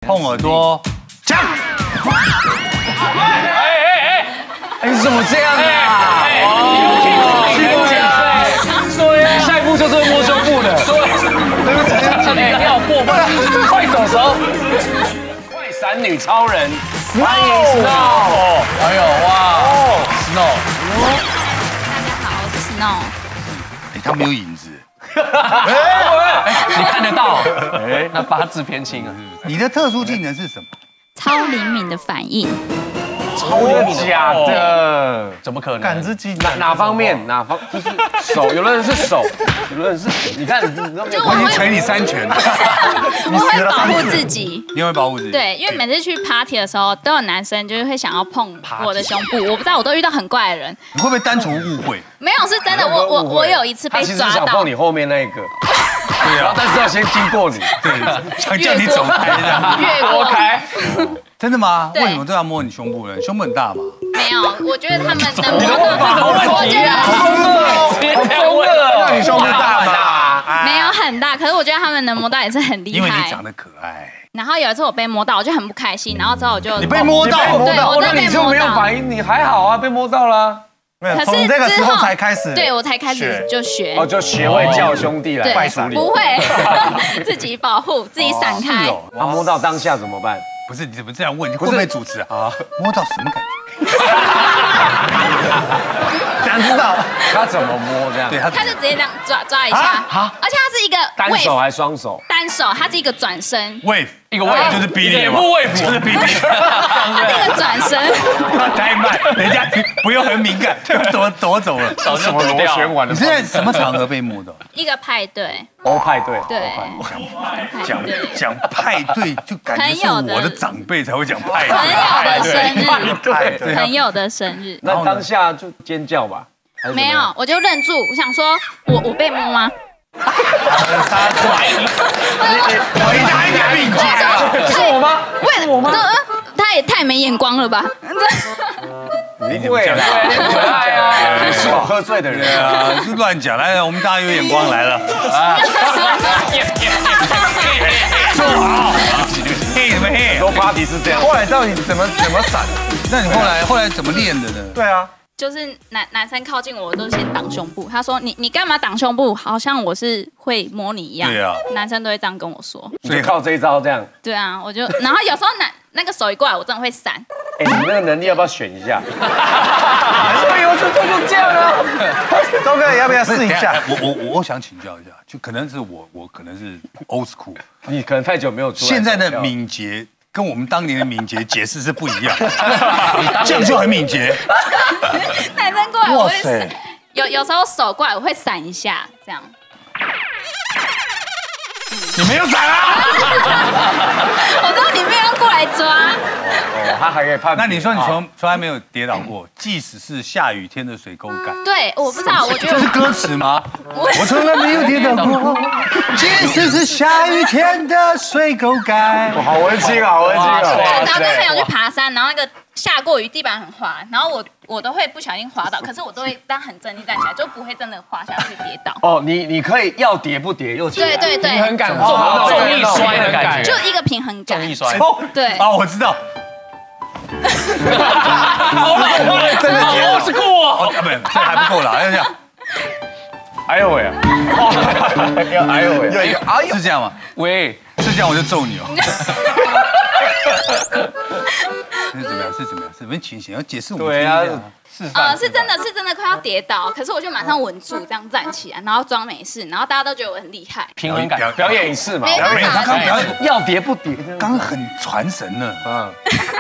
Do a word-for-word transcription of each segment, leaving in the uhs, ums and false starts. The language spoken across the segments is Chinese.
碰耳朵，枪！哎哎哎！ 你怎么这样啊？ 对，下一步就是摸胸部的。对不起，你要过分，快手手，快闪女超人，欢迎 Snow。 哎呦哇 ，Snow。 大家好，我是 Snow。 哎，他没有影子。 你看得到？哎，那八字偏轻啊。 你的特殊技能是什么？ 超灵敏的反应。 超灵敏，假的？怎么可能？ 感知技哪哪方面？哪方？就是手，有的人是手，有的人是，你看，你都没有。 我已经捶你三拳了。 我会保护自己。 你会保护自己？ 对，因为每次去 party 的时候，都有男生就是会想要碰我的胸部，我不知道，我都遇到很怪的人。 你会不会单纯误会？ 没有，是真的。我我我有一次被抓到。 他其实想碰你后面那一个。对啊，但是要先经过你，对， 想叫你走开这样。 越过开。 真的吗？为什么都要摸你胸部呢？胸部很大嘛。 没有，我觉得他们能摸到。我觉得好疯了， 那你胸部大吗？ 没有很大，可是我觉得他们能摸到也是很厉害。 因为你长得可爱。 然后有一次我被摸到，我就很不开心，然后之后我就你被摸到， 对，我那你就没有反应，你还好啊，被摸到了。 没有，从这个时候才开始。 对，我才开始就学。 哦，就学会叫兄弟来快处理。 不会，自己保护，自己闪开。 他摸到当下怎么办？ 不是，你怎么这样问？你会不会主持啊？摸到什么感觉？ 想知道他怎么摸这样？ 对， 他就直接这样抓抓一下，而且他是一个单手还是双手？ 单手，他是一个转身 ，wave 一个 wave 就是比你嘛， 不 wave 就是比你， 他是一个转身， 太慢，人家不用很敏感，就躲躲走了， 什么螺旋丸？ 你是在什么场合被摸到？ 一个派对， 欧派对， 对， 讲讲派对就感觉是我的长辈才会讲派对， 朋友的生日， 对， 朋友的生日， 那当下就尖叫吧。 没有，我就愣住，我想说，我我被摸吗？ 他回答一个敏捷啊！ 是我吗？ 为我吗？他也太没眼光了吧！ 你怎么讲？ 可爱啊！是我喝醉的人啊，是乱讲。来，我们大家有眼光来了。坐好。嘿，什么嘿？ 很多 party 是这样。 后来到底怎么怎么闪？ 那你后来后来怎么练的呢？ 对啊。 就是男男生靠近我，我都先挡胸部。他说：“你你干嘛挡胸部？好像我是会摸你一样。” 对啊， 男生都会这样跟我说。 所以靠这一招这样。 对啊，我就然后有时候男那个手一过来，我真的会闪。 哎，你那个能力要不要选一下？所以我就就这样啊。 周哥要不要试一下？ 我我我想请教一下，就可能是我我可能是 old school， 你可能太久没有出来。 现在的敏捷。跟我们当年的敏捷解释是不一样，这样就很敏捷。 男生过来我会闪，有有时候手过来我会闪一下，这样。 你没有闪啊！ 我知道你没有过来抓。 哦，他还可以判。 那你说你从从来没有跌倒过，即使是下雨天的水沟盖。 对，我不知道，我觉得这是歌词吗？我从来没有跌倒过，即使是下雨天的水沟盖。 好温馨啊，好温馨啊！ 然后跟朋友去爬山，然后那个下过雨，地板很滑，然后我我都会不小心滑倒，可是我都会当很镇定站起来，就不会真的滑下去跌倒。 哦，你你可以要跌不跌又起来。 对对对， 平衡感重，重力摔的感觉， 就一个平衡感。 重力摔。 对。 啊，我知道。 真的跌，我是酷哦。 不，这还不够了，要这样。 哎呦喂！哎呦喂！ 有一个哎呦， 是这样吗？ 喂， 是这样我就揍你哦。是怎么样？是怎么样？是什么情形？要解释我们对啊， 示范。 呃，是真的是真的快要跌倒，可是我就马上稳住，这样站起来，然后装没事，然后大家都觉得我很厉害。 平衡感，表演一次嘛。 没办法， 他刚表演要跌不跌， 刚很传神呢。嗯。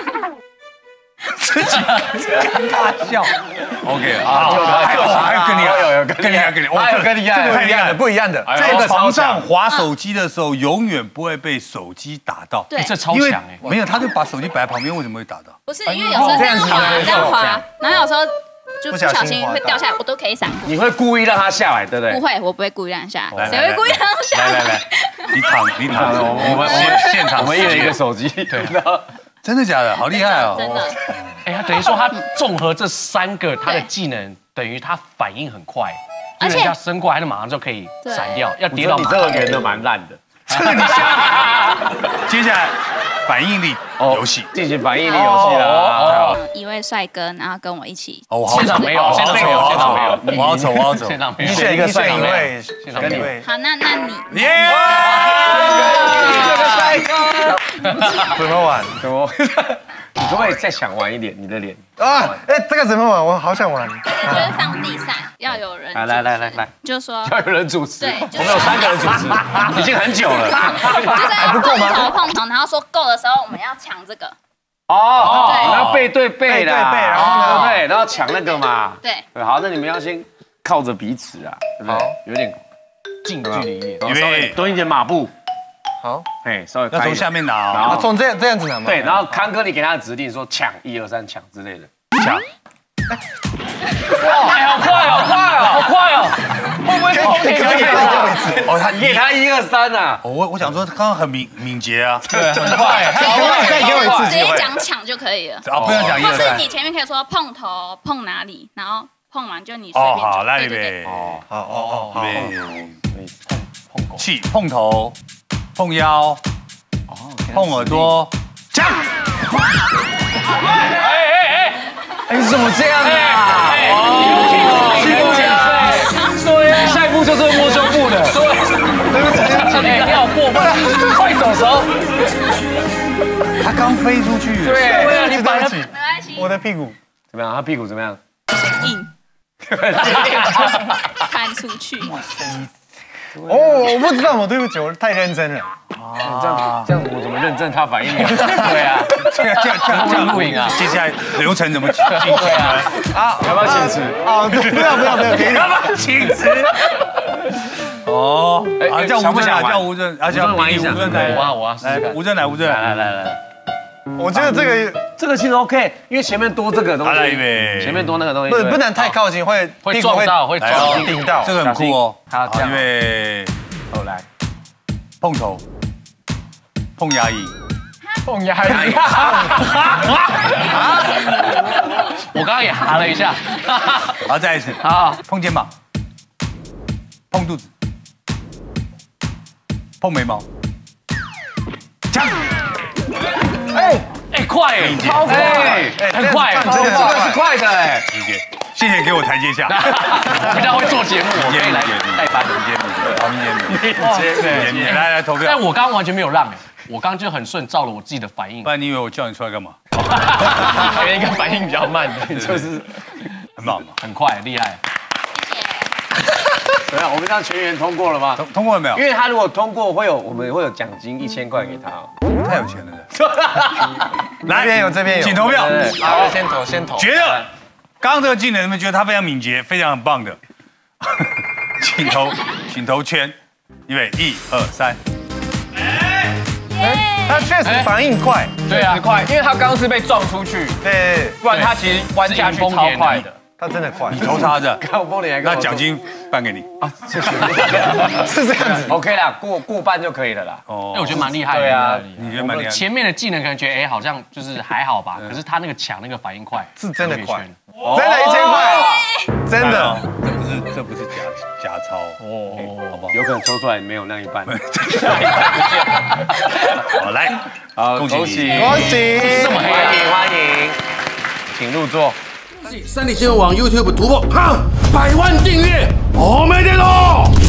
自己尴尬笑 ，OK 啊，还有还有更厉害， 有有更厉害，更厉害， 还有更厉害， 不一样的，不一样的。 在床上滑手机的时候，永远不会被手机打到。 对， 这超强哎！ 没有，他就把手机摆在旁边，为什么会打到？ 不是，因为有时候这样滑，这样滑，然后有时候就不小心会掉下来，我都可以闪过。 你会故意让他下来，对不对？ 不会，我不会故意让他下来，谁会故意让他下来？ 来来来，你躺，你躺， 我们我们现场，我们一人一个手机，对。 真的假的？好厉害哦！ 真的。 哎，他等于说他综合这三个他的技能，等于他反应很快，而且人家伸过来，他马上就可以闪掉。要跌倒， 你这个人都蛮烂的。 这个你下。接下来反应力游戏， 进行反应力游戏了。 一位帅哥，然后跟我一起。 哦，我好现场没有，现场没有，现场没有， 我好丑，我好丑。 现场没有， 你选一个选一位， 跟你好，那那你耶！ 这个帅哥怎么玩？ 怎么？你可不可以再想玩一点你的脸？ 啊，哎，这个怎么玩？我好想玩。 就是放地上，要有人来来来来来， 就说要有人主持。 对， 我们有三个人主持，已经很久了。 就是要碰头碰头，然后说够的时候，我们要抢这个。 哦， 对然后背对背的， 背对背然后呢对，然后抢那个嘛。 对， 对，好，那你们要先靠着彼此啊，对不对？有点近距离一点， 预备稍微蹲一点马步。 好， 哎，稍微要从下面拿然哦。 后从这样这样子拿吗？ 对，然后康哥你给他的指令说抢一二三抢之类的。 抢， 哇，好快哦，快哦，好快哦！会不会是空可以再给我一次。 哦，他你给他一二三啊？ 哦，我我想说，刚刚很敏敏捷啊。 对，很快， 再给我再给我一次直接机会。 讲抢就可以了。 啊，不要讲一或是二三。 你前面可以说碰头碰哪里，然后碰完就你随哦， 便讲。 好，来预对对对备。 哦， 好哦哦好。 预备。气碰头，碰腰，碰耳朵，抢！ 哎哎哎，你怎么这样啊？ 对，下一步就是摸胸部的。对，你好过分，快手手。 他刚飞出去。 对， 对啊，你把没关系， 我的屁股。 怎么样？他屁股怎么样？ 硬，看出去。 哦，我不知道，我对不起，我太认真了。 这样这样我怎么认证他反应？对啊， 这样这样这样这样录影啊！接下来流程怎么进行啊？ 啊， 要不要请辞？ 啊，不要不要不要，给你。 要不要请辞？哦，啊，叫吴正啊，叫吴正，啊，叫玩一下吴正来， 我啊我啊试试来， 看吴正来，吴正来来， 来来来， 我觉得这个这个其实 OK，因为前面多这个东好来预西， 备， 前面多那个东西，对不不能太靠近，会会屁股撞到，会来哦撞到。 顶到。 这个很酷哦。 好这样预备， 哦来碰头，碰牙龈， 碰牙龈， 我刚刚也哈了一下。 好，再一次， 好， 碰肩膀，碰肚子，碰眉毛，抢！ 哎哎，快哎，超快，很快， 这个这个是快的哎， 理解，谢谢给我台阶下。 我比较会做节目，我可以来代班。 理解理解，好，理解理解，理解，来来投票。 但我刚刚完全没有让哎，我刚刚就很顺，照了我自己的反应不。然你以为我叫你出来干嘛？ 给一个反应比较慢的，就是很棒嘛， 很快，厉害。 怎么样？我们这样全员通过了吗？ 通通过了没有因？为他如果通过，会有我们会有奖金一千块给他。 太有钱了的。 这边有这边有， 请投票。 好，先投先投。 觉得刚刚这个技能，你们觉得他非常敏捷，非常很棒的，请投，请投圈。预备，一二三。 他确实反应快， 对啊， 快，因为他刚刚是被撞出去， 对， 不然他其实弯下去超快的。 他真的快。 你头插着， 看我玻璃还跟我说那奖金颁给你。 是这样子。 OK 啦，过过半就可以了啦。 哦哎，我觉得蛮厉害的。 对啊你觉得蛮厉害的前面的技能可能觉得哎好像就是还好吧，可是他那个抢那个反应快， 是真的快特别炫真的一千块，真来的哦。这不是这不是假假钞哦，好不好？ 有可能抽出来没有那一半。 好，来， 好， 恭喜恭喜你恭喜！ 这么黑啊欢迎欢迎，请入座。 三立新闻网 YouTube 突破哈百万订阅，我没电喽！